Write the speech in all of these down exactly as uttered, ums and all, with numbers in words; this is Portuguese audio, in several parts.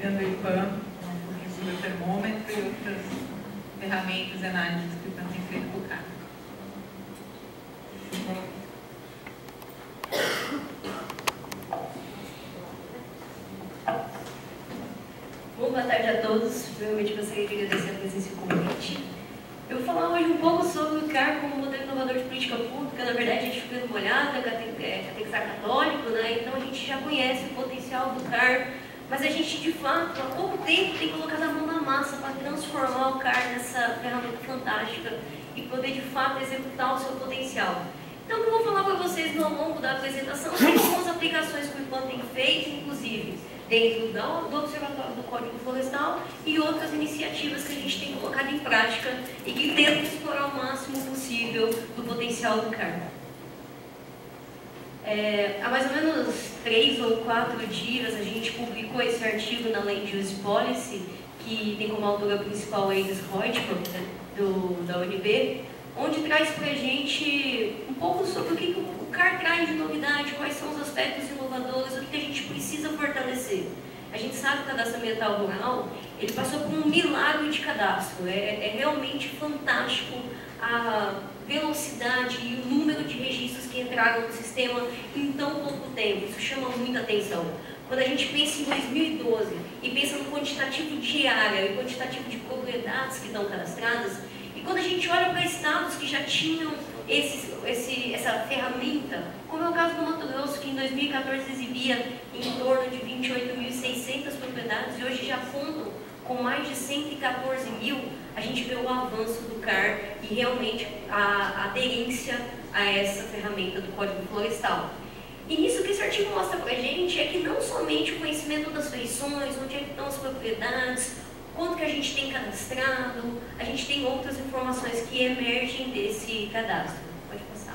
tendo o IPAM, o currículo do termômetro e outras ferramentas e análises que o IPAM tem feito com o C A R. Bom, boa tarde a todos. Primeiramente gostaria de agradecer a presença e o convite. Eu vou falar hoje um pouco sobre o C A R como modelo inovador de política pública. Na verdade, a gente foi uma olhada, catequizar católico, né? Então a gente já conhece o potencial do C A R, mas a gente, de fato, há pouco tempo tem colocado a mão na massa para transformar o C A R nessa ferramenta fantástica e poder, de fato, executar o seu potencial. Então, o que eu vou falar para vocês no longo da apresentação são algumas aplicações que o IPAM tem feito, inclusive dentro do Observatório do Código Florestal e outras iniciativas que a gente tem colocado em prática e que tentam explorar o máximo possível do potencial do C A R. É, há mais ou menos três ou quatro dias a gente publicou esse artigo na Land Use Policy, que tem como autora principal a Iris Reutemann, do da U N B, onde traz para a gente um pouco sobre o que o C A R traz de novidade, quais são os aspectos inovadores, o que a gente precisa fortalecer. A gente sabe que o cadastro ambiental rural, ele passou por um milagre de cadastro. É, é realmente fantástico a velocidade e o número de registros que entraram no sistema em tão pouco tempo. Isso chama muita atenção. Quando a gente pensa em dois mil e doze e pensa no quantitativo de área e quantitativo de propriedades que estão cadastradas, e quando a gente olha para estados que já tinham esse, esse, essa ferramenta, como é o caso do Mato Grosso, que em dois mil e quatorze exibia em torno de vinte e oito mil e seiscentas propriedades e hoje já contam com mais de cento e quatorze mil, a gente vê o avanço do C A R e realmente a, a aderência a essa ferramenta do Código Florestal. E nisso que esse artigo mostra para a gente é que não somente o conhecimento das feições, onde é que estão as propriedades, quanto que a gente tem cadastrado, a gente tem outras informações que emergem desse cadastro. Pode passar.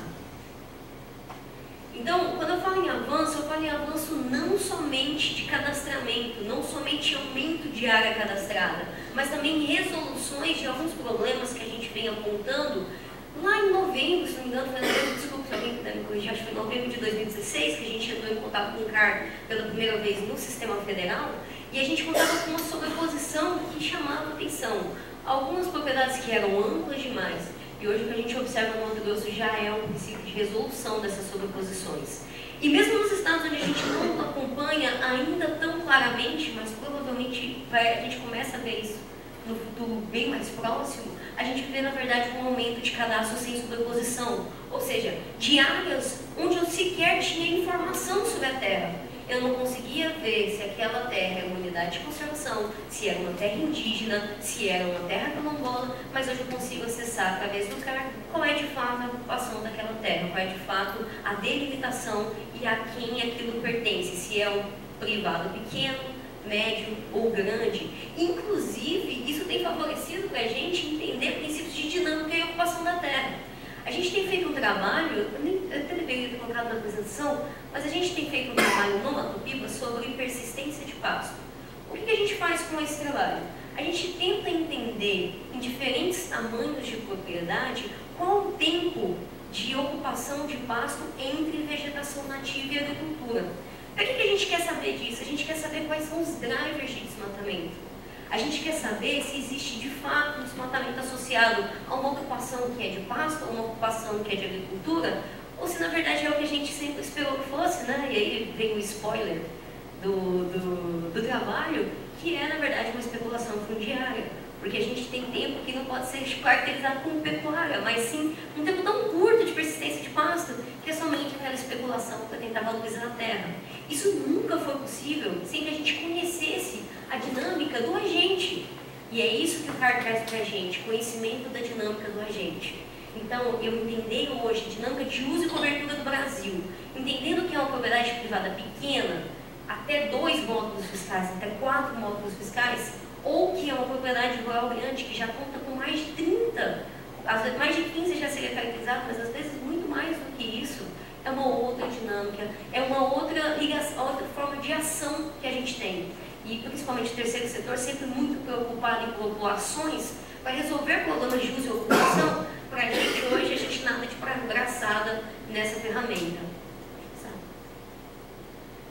Então, quando eu falo em avanço, eu falo em avanço não somente de cadastramento, não somente aumento de área cadastrada, mas também resoluções de alguns problemas que a gente vem apontando. Lá em novembro, se não me engano, foi novembro, desculpa se alguém puder me corrigir, acho que foi novembro de dois mil e dezesseis, que a gente entrou em contato com o C A R pela primeira vez no sistema federal, e a gente contava com uma sobreposição que chamava atenção. Algumas propriedades que eram amplas demais, e hoje o que a gente observa no Mato Grosso já é um princípio de resolução dessas sobreposições. E mesmo nos estados onde a gente não acompanha ainda tão claramente, mas provavelmente a gente começa a ver isso no futuro bem mais próximo, a gente vê, na verdade, um aumento de cadastro sem sobreposição, ou seja, de áreas onde eu sequer tinha informação sobre a terra. Eu não conseguia ver se aquela terra era uma unidade de conservação, se era uma terra indígena, se era uma terra quilombola, mas hoje eu consigo acessar, através do C A R, qual é de fato a ocupação daquela terra, qual é de fato a delimitação e a quem aquilo pertence, se é um privado pequeno, médio ou grande. Inclusive, isso tem favorecido para a gente entender princípios de dinâmica e ocupação da terra. A gente tem feito um trabalho, eu, nem, eu até deveria ter colocado na apresentação, mas a gente tem feito um trabalho no Mato Piba sobre persistência de pasto. O que, que a gente faz com esse trabalho? A gente tenta entender, em diferentes tamanhos de propriedade, qual o tempo de ocupação de pasto entre vegetação nativa e agricultura. Para que, que a gente quer saber disso? A gente quer saber quais são os drivers de desmatamento. A gente quer saber se existe de fato um desmatamento associado a uma ocupação que é de pasto, a uma ocupação que é de agricultura, ou se na verdade é o que a gente sempre esperou que fosse, né? E aí vem o spoiler do, do, do trabalho, que é na verdade uma especulação fundiária. Porque a gente tem tempo que não pode ser caracterizado como pecuária, mas sim um tempo tão curto de persistência de pasto, que é somente aquela especulação para tentar valorizar a terra. Isso nunca foi possível sem que a gente conhecesse a dinâmica do agente. E é isso que o C A R traz para a gente, conhecimento da dinâmica do agente. Então, eu entender hoje a dinâmica de uso e cobertura do Brasil, entendendo que é uma propriedade privada pequena, até dois módulos fiscais, até quatro módulos fiscais, ou que é uma propriedade rural grande que já conta com mais de trinta, mais de quinze já seria caracterizado, mas às vezes muito mais do que isso, é uma outra dinâmica, é uma outra ligação, outra forma de ação que a gente tem. E principalmente o terceiro setor sempre muito preocupado em populações para resolver problemas de uso e ocupação. Para a gente hoje, a gente nada de braçada nessa ferramenta.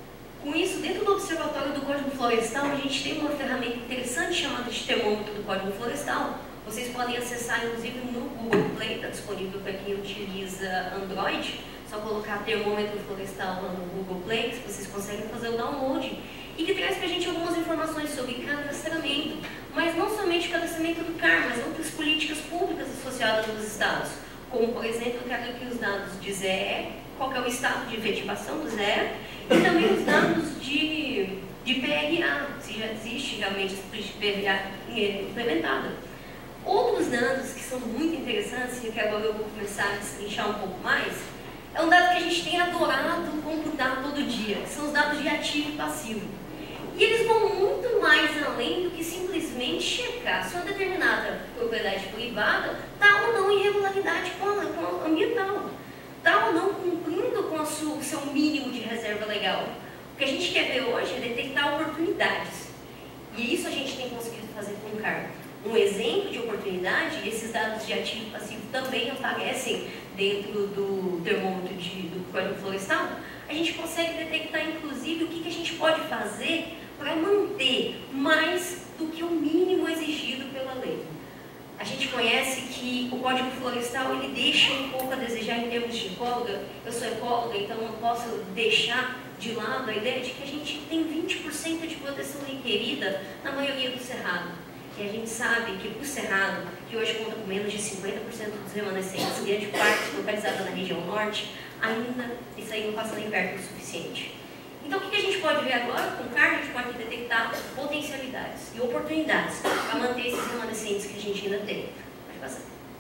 Com isso, dentro do Observatório do Código Florestal, a gente tem uma ferramenta interessante chamada de termômetro do Código Florestal. Vocês podem acessar, inclusive, no Google Play, está disponível para quem utiliza Android. Só colocar termômetro florestal lá no Google Play, que vocês conseguem fazer o download. E que traz para a gente algumas informações sobre cadastramento, mas não somente o cadastramento do C A R, mas outras políticas públicas associadas nos estados. Como, por exemplo, eu quero aqui os dados de Z E, qual que é o estado de efetivação do Z E, e também os dados de, de P L A, se já existe realmente essa política de P L A implementada. Outros dados que são muito interessantes, e que agora eu vou começar a destrinchar um pouco mais, é um dado que a gente tem adorado computar todo dia, que são os dados de ativo e passivo. E eles vão muito mais além do que simplesmente checar se uma determinada propriedade privada está ou não em irregularidade com a, com a ambiental, está ou não cumprindo com o seu, seu mínimo de reserva legal. O que a gente quer ver hoje é detectar oportunidades. E isso a gente tem conseguido fazer com o C A R. Um exemplo de oportunidade, esses dados de ativo e passivo também aparecem dentro do termômetro de, do Código Florestal. A gente consegue detectar, inclusive, o que, que a gente pode fazer para manter mais do que o mínimo exigido pela lei. A gente conhece que o Código Florestal ele deixa um pouco a desejar em termos de ecóloga. Eu sou ecóloga, então não posso deixar de lado a ideia de que a gente tem vinte por cento de proteção requerida na maioria do cerrado. E a gente sabe que para o cerrado, que hoje conta com menos de cinquenta por cento dos remanescentes, grande parte localizada na região norte, ainda isso aí não passa nem perto do suficiente. Então, o que a gente pode ver agora? Com o C A R, a gente pode detectar potencialidades e oportunidades para manter esses remanescentes que a gente ainda tem. Pode passar.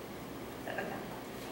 Sai pra cá.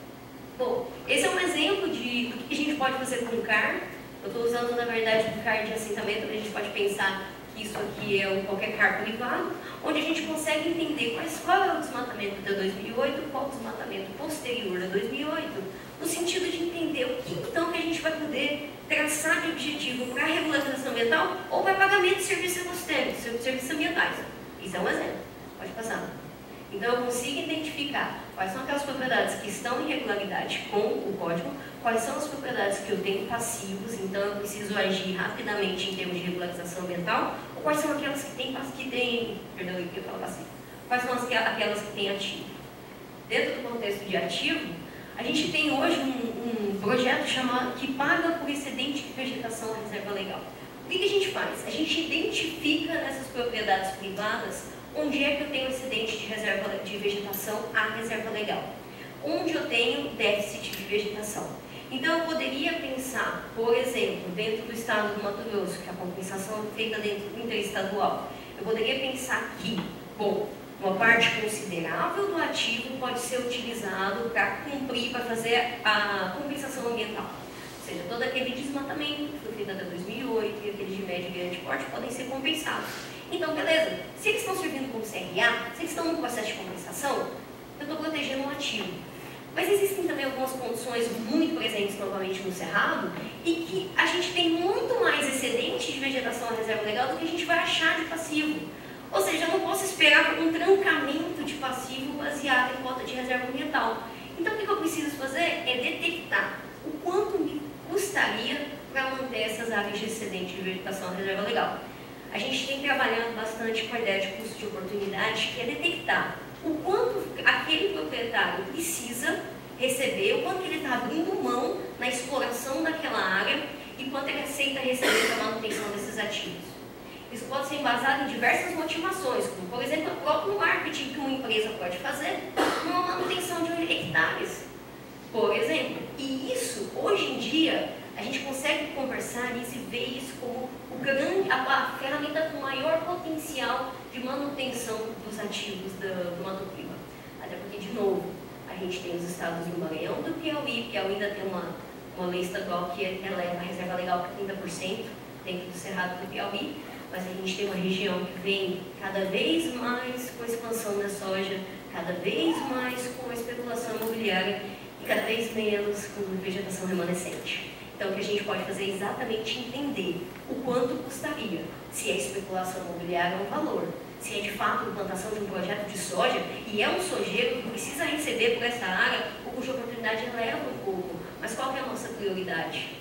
Bom, esse é um exemplo de, do que a gente pode fazer com o C A R. Eu estou usando, na verdade, o C A R de assentamento, a gente pode pensar que isso aqui é um qualquer C A R privado, onde a gente consegue entender quais, qual é o desmatamento de dois mil e oito, qual é o desmatamento posterior a dois mil e oito, no sentido de entender o que então que a gente vai poder traçar de objetivo para a regularização ambiental ou para pagamento de serviços ecossistêmicos, serviços ambientais. Isso é um exemplo. Pode passar. Então eu consigo identificar quais são aquelas propriedades que estão em regularidade com o código, quais são as propriedades que eu tenho passivos, então eu preciso agir rapidamente em termos de regularização ambiental, ou quais são aquelas que têm, que têm perdão, eu ia falar passivo, quais são as, aquelas que têm ativo. Dentro do contexto de ativo, a gente tem hoje um, um projeto chamado que paga por excedente de vegetação à reserva legal. O que, que a gente faz? A gente identifica nessas propriedades privadas onde é que eu tenho excedente de, reserva, de vegetação à reserva legal, onde eu tenho déficit de vegetação. Então eu poderia pensar, por exemplo, dentro do estado do Mato Grosso, que a compensação é feita dentro do interestadual, eu poderia pensar que, bom, uma parte considerável do ativo pode ser utilizado para cumprir, para fazer a compensação ambiental. Ou seja, todo aquele desmatamento que foi feito até dois mil e oito e aqueles de médio e grande porte podem ser compensados. Então, beleza, se eles estão servindo como C R A, se eles estão no processo de compensação, eu estou protegendo um ativo. Mas existem também algumas condições muito presentes novamente no Cerrado e que a gente tem muito mais excedente de vegetação à reserva legal do que a gente vai achar de passivo. Ou seja, eu não posso esperar um trancamento de passivo baseado em cota de reserva ambiental. Então, o que eu preciso fazer é detectar o quanto me custaria para manter essas áreas de excedente de vegetação à reserva legal. A gente tem trabalhado bastante com a ideia de custo de oportunidade, que é detectar o quanto aquele proprietário precisa receber, o quanto ele está abrindo mão na exploração daquela área e quanto ele aceita receber para a manutenção desses ativos. Isso pode ser embasado em diversas motivações, como, por exemplo, o próprio marketing que uma empresa pode fazer numa manutenção de hectares, por exemplo. E isso, hoje em dia, a gente consegue conversar isso e ver isso como o grande, a, a ferramenta com maior potencial de manutenção dos ativos do, do Mato Piba. Até porque, de novo, a gente tem os estados do Maranhão do Piauí, Piauí ainda tem uma, uma lei estadual que eleva a reserva legal para trinta por cento dentro do Cerrado do Piauí, mas a gente tem uma região que vem cada vez mais com a expansão da soja, cada vez mais com a especulação imobiliária e cada vez menos com vegetação remanescente. Então, o que a gente pode fazer é exatamente entender o quanto custaria, se a especulação imobiliária é um valor, se é de fato a implantação de um projeto de soja e é um sojeiro que precisa receber por essa área, ou cuja oportunidade eleva um pouco. Mas qual que é a nossa prioridade?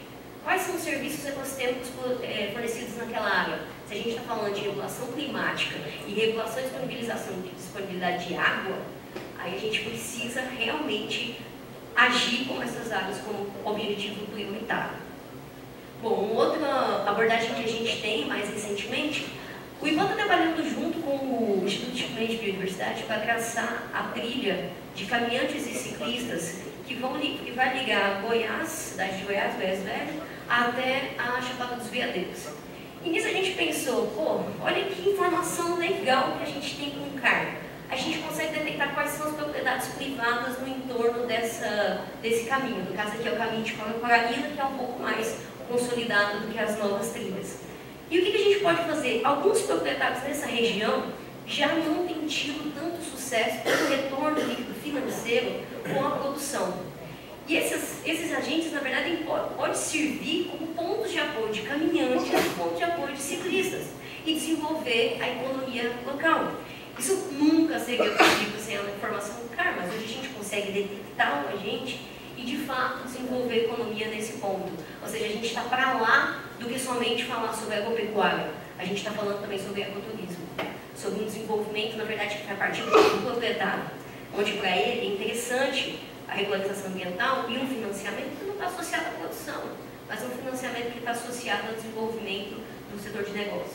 quais são os serviços ecossistêmicos fornecidos naquela área. Se a gente está falando de regulação climática e regulação e disponibilização de disponibilidade de água, aí a gente precisa realmente agir com essas áreas como objetivo prioritário. Bom, uma outra abordagem que a gente tem mais recentemente, o I B A está trabalhando junto com o Instituto de Meio de Biodiversidade para traçar a trilha de caminhantes e ciclistas que, vão, que vai ligar Goiás, cidade de Goiás, Goiás Velho, até a Chapada dos Veadeiros. E nisso a gente pensou, pô, olha que informação legal que a gente tem com o C A R. A gente consegue detectar quais são as propriedades privadas no entorno dessa, desse caminho. No caso aqui é o caminho de Coralina, que é um pouco mais consolidado do que as novas trilhas. E o que, que a gente pode fazer? Alguns proprietários nessa região já não têm tido tanto sucesso, tanto retorno líquido financeiro com a produção. E esses, esses agentes, na verdade, podem servir como pontos de apoio de caminhantes, pontos de apoio de ciclistas e desenvolver a economia local. Isso nunca seria possível sem a informação do C A R, mas hoje a gente consegue detectar o agente e, de fato, desenvolver economia nesse ponto. Ou seja, a gente está para lá do que somente falar sobre agropecuária. A gente está falando também sobre ecoturismo, sobre um desenvolvimento, na verdade, que vai partir do proprietário, onde para ele é interessante a regularização ambiental e um financiamento que não está associado à produção, mas um financiamento que está associado ao desenvolvimento do setor de negócios.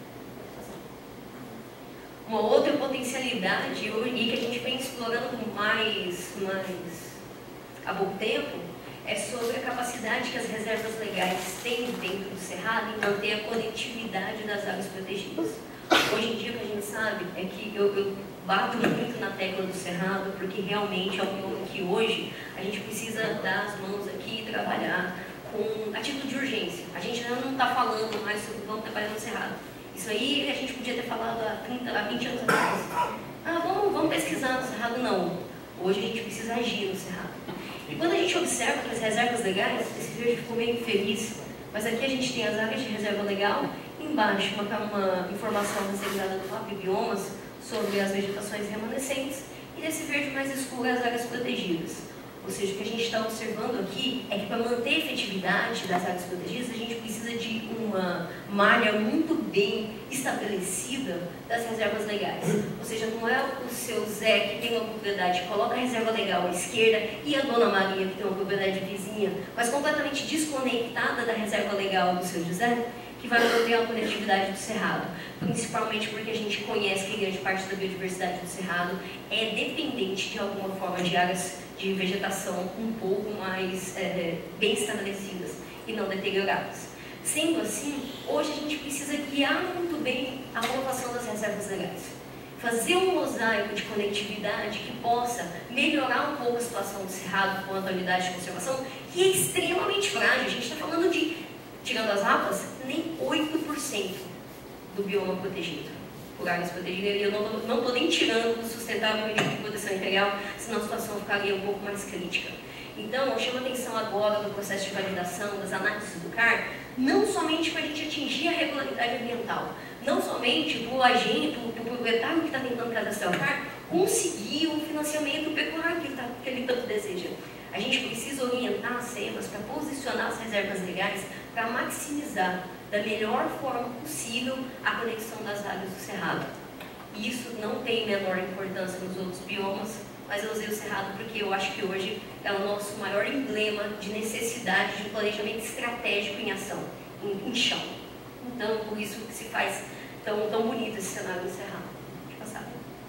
Uma outra potencialidade e que a gente vem explorando mais, mais há pouco tempo é sobre a capacidade que as reservas legais têm dentro do Cerrado em manter a conectividade das áreas protegidas. Hoje em dia o que a gente sabe é que eu, eu bato muito na tecla do Cerrado, porque realmente é um bioma que hoje a gente precisa dar as mãos aqui e trabalhar com, a título de urgência. A gente ainda não está falando mais sobre vamos trabalhar no Cerrado. Isso aí a gente podia ter falado há, trinta, há vinte anos atrás. Ah, vamos, vamos pesquisar no Cerrado. Não. Hoje a gente precisa agir no Cerrado. E quando a gente observa que as reservas legais, esse verde ficou meio infeliz, mas aqui a gente tem as áreas de reserva legal, embaixo uma, uma informação recebida do F A P Biomas sobre as vegetações remanescentes, e nesse verde mais escuro as áreas protegidas. Ou seja, o que a gente está observando aqui é que para manter a efetividade das áreas protegidas, a gente precisa de uma malha muito bem estabelecida das reservas legais. Ou seja, não é o seu Zé que tem uma propriedade, coloca a reserva legal à esquerda e a Dona Maria que tem uma propriedade vizinha, mas completamente desconectada da reserva legal do seu José, que vai manter a conectividade do Cerrado, principalmente porque a gente conhece que grande parte da biodiversidade do Cerrado é dependente de alguma forma de áreas de vegetação um pouco mais é, bem estabelecidas e não deterioradas. Sendo assim, hoje a gente precisa guiar muito bem a renovação das reservas legais, fazer um mosaico de conectividade que possa melhorar um pouco a situação do Cerrado quanto à unidade de conservação, que é extremamente frágil. A gente está falando de, tirando as rapas, nem oito por cento do bioma protegido, por áreas protegidas, e eu não estou nem tirando do sustentável regime de proteção integral, senão a situação ficaria um pouco mais crítica. Então, eu chamo a atenção agora do processo de validação, das análises do C A R, não somente para a gente atingir a regularidade ambiental, não somente para o agente, para o proprietário que está tentando cadastrar o C A R, conseguir o financiamento pecuário que ele, tá, que ele tanto deseja. A gente precisa orientar as S E M As para posicionar as reservas legais para maximizar da melhor forma possível a conexão das áreas do Cerrado. Isso não tem menor importância nos outros biomas, mas eu usei o Cerrado porque eu acho que hoje é o nosso maior emblema de necessidade de planejamento estratégico em ação, em, em chão. Então, por isso que se faz tão, tão bonito esse cenário do Cerrado. Pode passar.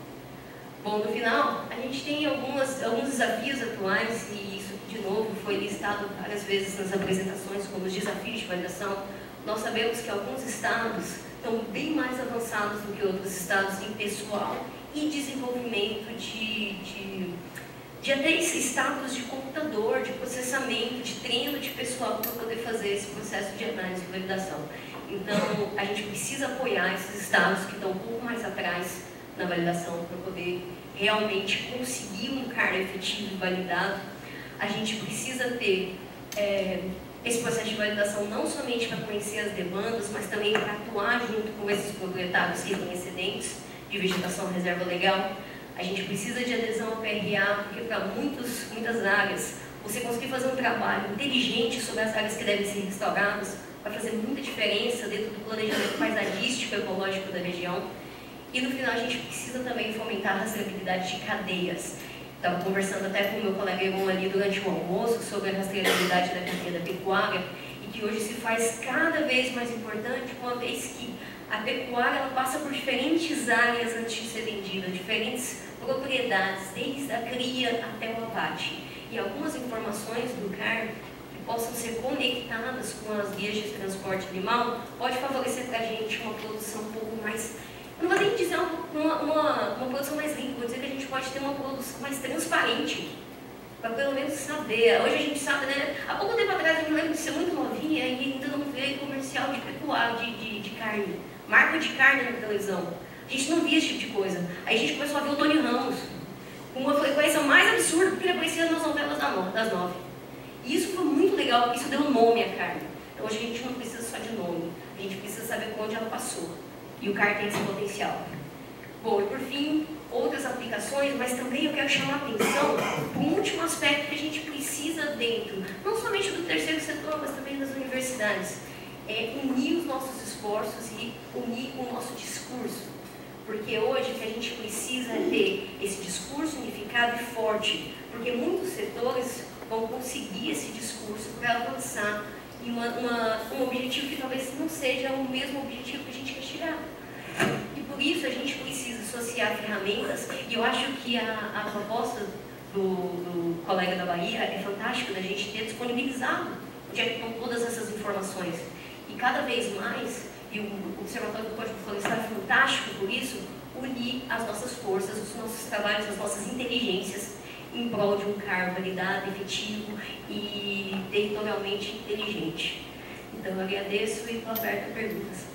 Bom, no final, a gente tem algumas, alguns desafios atuais, e isso, de novo, foi listado várias vezes nas apresentações como os desafios de validação. Nós sabemos que alguns estados estão bem mais avançados do que outros estados em pessoal e desenvolvimento de, de, de até esse status de computador, de processamento, de treino de pessoal para poder fazer esse processo de análise e validação. Então, a gente precisa apoiar esses estados que estão um pouco mais atrás na validação para poder realmente conseguir um C A R efetivo e validado. A gente precisa ter é, esse processo de validação não somente para conhecer as demandas, mas também para atuar junto com esses proprietários que têm excedentes de vegetação reserva legal. A gente precisa de adesão ao P R A, porque para muitas áreas você conseguir fazer um trabalho inteligente sobre as áreas que devem ser restauradas, vai fazer muita diferença dentro do planejamento paisagístico e ecológico da região. E no final a gente precisa também fomentar a rastreabilidade de cadeias. Estava conversando até com o meu colega Egon ali durante o almoço sobre a rastreabilidade da cadeia da pecuária, e que hoje se faz cada vez mais importante, uma vez que a pecuária ela passa por diferentes áreas antes de ser vendida, diferentes propriedades, desde a cria até o abate. E algumas informações do C A R que possam ser conectadas com as guias de transporte animal pode favorecer para a gente uma produção um pouco mais, eu não vou nem dizer uma, uma, uma produção mais limpa, vou dizer que a gente pode ter uma produção mais transparente, para pelo menos saber. Hoje a gente sabe, né? Há pouco tempo atrás eu me lembro de ser muito novinha e ainda não veio comercial de pecuária, de, de, de carne, marca de carne na televisão. A gente não via esse tipo de coisa. Aí a gente começou a ver o Tony Ramos com uma frequência mais absurda, porque ele aparecia nas novelas das nove. E isso foi muito legal, porque isso deu nome à carne. Então hoje a gente não precisa só de nome, a gente precisa saber onde ela passou. E o C A R tem esse potencial. Bom, e por fim, outras aplicações, mas também eu quero chamar a atenção para um último aspecto que a gente precisa dentro, não somente do terceiro setor, mas também das universidades, é unir os nossos esforços e unir o nosso discurso. Porque hoje o que a gente precisa é ter esse discurso unificado e forte, porque muitos setores vão conseguir esse discurso para avançar em uma, uma, um objetivo que talvez não seja o mesmo objetivo que a gente quer chegar. E por isso a gente precisa associar ferramentas, e eu acho que a, a proposta do, do colega da Bahia é fantástica, da gente ter disponibilizado onde é que estão todas essas informações. E cada vez mais, e o Observatório do Código Florestal é fantástico por isso, unir as nossas forças, os nossos trabalhos, as nossas inteligências em prol de um C A R validado, efetivo e territorialmente inteligente. Então eu agradeço e estou aberta a perguntas.